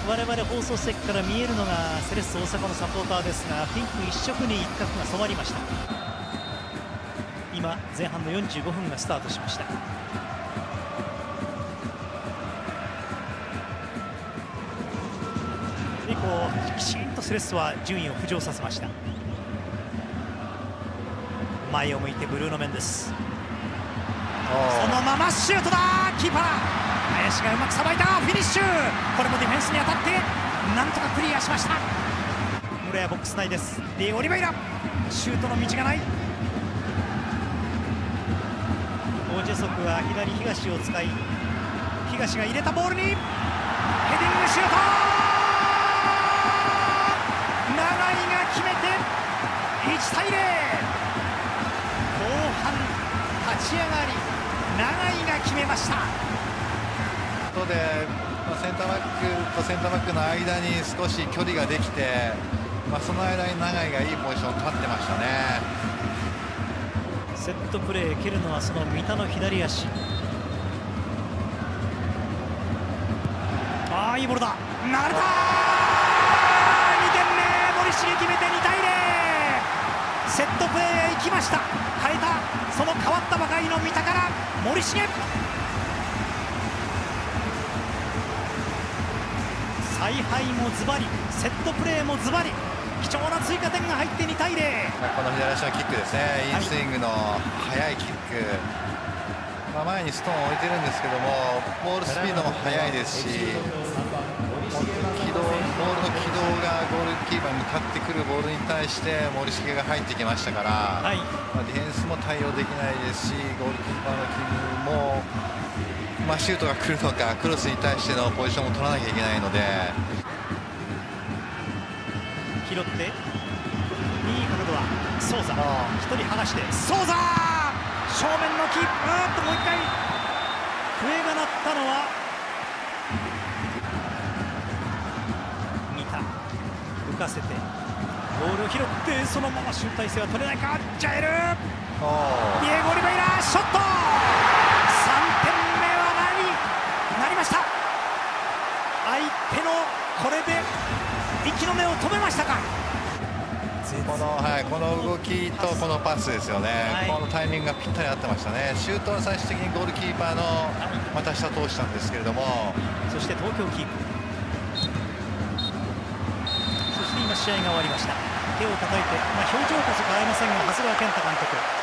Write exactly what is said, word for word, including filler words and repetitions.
我々放送席から見えるのがセレッソ大阪のサポーターですが、ピンク一色に一角が染まりました。今前半のよんじゅうごふんがスタートしました。でこうきちんとセレッソは順位を浮上させました。前を向いてブルーノ・メンデス、そのままシュートだ。キーパー林がうまくさばいた。フィニッシュ。これもディフェンスに当たってなんとかクリアしました。村屋ボックス内です。ディエゴ・オリベイラ、シュートの道がない。オージェソクは左東を使い、東が入れたボールにヘディングシュート。長井が決めていちたいゼロ。後半立ち上がり長井が決めました。 とでセンターバックとセンターバックの間に少し距離ができて、まあ、その間に長井がいいポジションを立ってましたね。 セットプレー蹴るのはその三田の左足。ああいいボールだ。流れた。にてんめ森重決めてにたいゼロ。セットプレーへ行きました。変えたその変わったばかりの三田から森重。采配もズバリ、セットプレーもズバリ、貴重な追加点が入ってにたいゼロ。 この左足のキックですね。インスイングの速いキック、まあ、前にストーンを置いてるんですけども、ボールスピードも速いですし、軌道ボールの軌道がゴールキーパーに向かってくるボールに対して森重が入ってきましたから、はい、まあ、ディフェンスも対応できないですし、ゴールキーパーのキムも、まあ、シュートが来るのかクロスに対してのポジションも取らなきゃいけないので、 拾っていい角度はソーザ、一人剥がしてソーザ正面のキープ。うーっともう一回笛が鳴ったのは三田。浮かせてボールを拾ってそのまま集大成は取れないか。ジャエル、ディエゴ・オリベイラショット。さんてんめは何なりました。相手のこれで息の根を止めましたか。 この、はい、この動きとこのパスですよね、はい、このタイミングがぴったり合ってましたね。シュートは最終的にゴールキーパーの股下通したんですけれども、 そして東京キープ。そして今試合が終わりました。手を叩いて、まあ、表情こそ変えませんが長谷川健太監督、